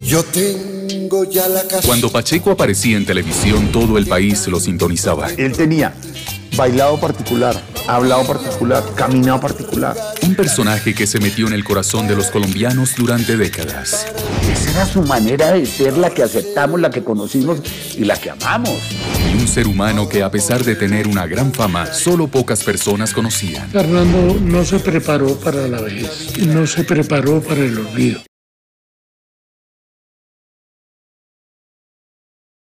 Yo tengo ya la casa. Cuando Pacheco aparecía en televisión, todo el país lo sintonizaba. Él tenía bailado particular, hablado particular, caminado particular. Un personaje que se metió en el corazón de los colombianos durante décadas. Esa era su manera de ser, la que aceptamos, la que conocimos y la que amamos. Y un ser humano que, a pesar de tener una gran fama, solo pocas personas conocían. Fernando no se preparó para la vejez, no se preparó para el olvido.